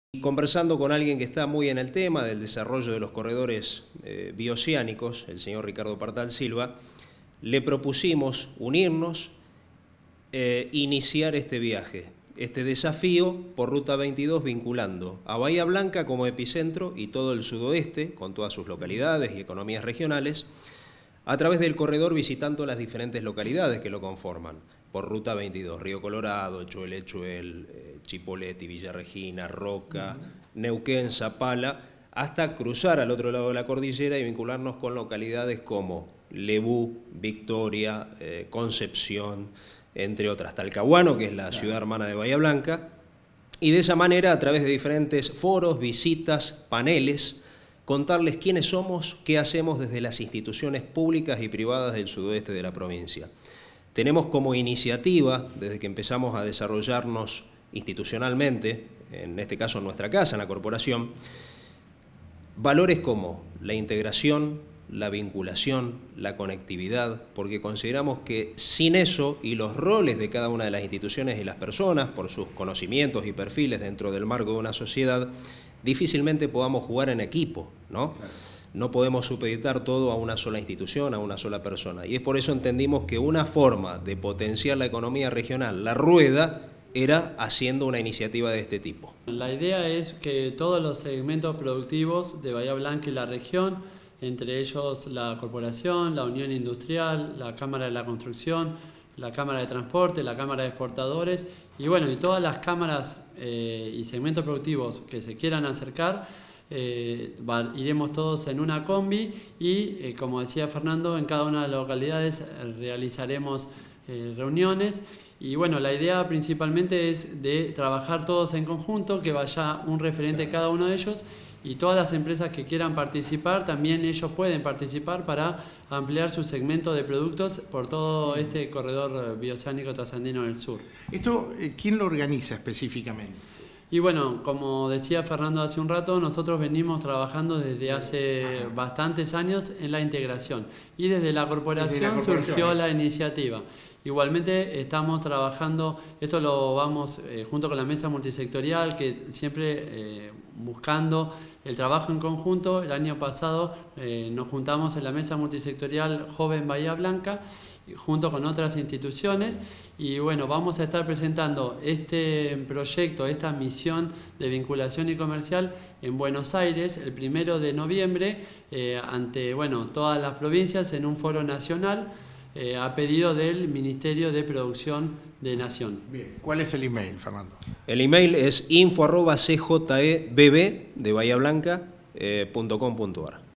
Conversando con alguien que está muy en el tema del desarrollo de los corredores bioceánicos, el señor Ricardo Partal Silva, le propusimos unirnos e iniciar este viaje, este desafío por Ruta 22 vinculando a Bahía Blanca como epicentro y todo el sudoeste, con todas sus localidades y economías regionales, a través del corredor visitando las diferentes localidades que lo conforman, por Ruta 22, Río Colorado, Choel, Chipoleti, Villa Regina, Roca, Neuquén, Zapala, hasta cruzar al otro lado de la cordillera y vincularnos con localidades como Lebú, Victoria, Concepción, entre otras, Talcahuano, que es la ciudad hermana de Bahía Blanca, y de esa manera, a través de diferentes foros, visitas, paneles, contarles quiénes somos, qué hacemos desde las instituciones públicas y privadas del sudoeste de la provincia. Tenemos como iniciativa, desde que empezamos a desarrollarnos institucionalmente, en este caso en nuestra casa, en la corporación, valores como la integración, la vinculación, la conectividad, porque consideramos que sin eso y los roles de cada una de las instituciones y las personas, por sus conocimientos y perfiles dentro del marco de una sociedad, difícilmente podamos jugar en equipo, ¿no? No podemos supeditar todo a una sola institución, a una sola persona. Y es por eso entendimos que una forma de potenciar la economía regional, la rueda, era haciendo una iniciativa de este tipo. La idea es que todos los segmentos productivos de Bahía Blanca y la región, entre ellos la corporación, la Unión Industrial, la Cámara de la Construcción, la Cámara de Transporte, la Cámara de Exportadores y todas las cámaras y segmentos productivos que se quieran acercar, iremos todos en una combi y, como decía Fernando, en cada una de las localidades realizaremos reuniones. Y la idea principalmente es de trabajar todos en conjunto, que vaya un referente de cada uno de ellos y todas las empresas que quieran participar, también ellos pueden participar para ampliar su segmento de productos por todo este corredor bioceánico trasandino del sur. ¿Esto quién lo organiza específicamente? Y como decía Fernando hace un rato, nosotros venimos trabajando desde hace bastantes años en la integración y desde la corporación surgió la iniciativa. Igualmente estamos trabajando, esto lo vamos junto con la mesa multisectorial, que siempre buscando el trabajo en conjunto. El año pasado nos juntamos en la mesa multisectorial Joven Bahía Blanca, junto con otras instituciones, y vamos a estar presentando este proyecto, esta misión de vinculación y comercial en Buenos Aires el 1 de noviembre ante todas las provincias en un foro nacional a pedido del Ministerio de Producción de Nación. Bien. ¿Cuál es el email, Fernando? El email es info@cjebb de Bahía Blanca.com.ar.